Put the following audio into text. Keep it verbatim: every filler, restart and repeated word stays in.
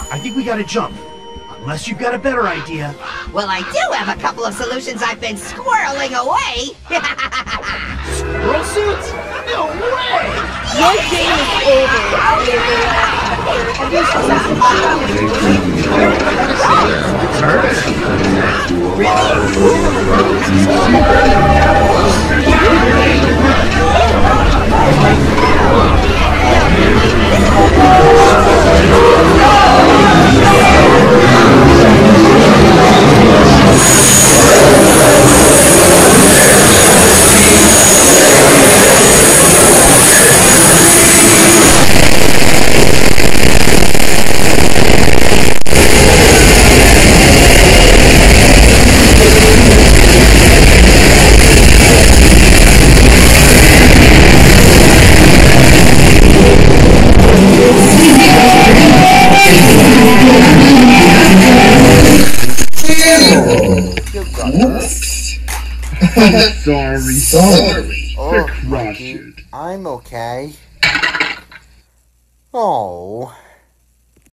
I think we gotta jump. Unless you've got a better idea. Well, I do have a couple of solutions I've been squirreling away. Squirrel suits? No way! Your game is over. Sorry, sorry. Oh, Crush it. I'm okay. Oh.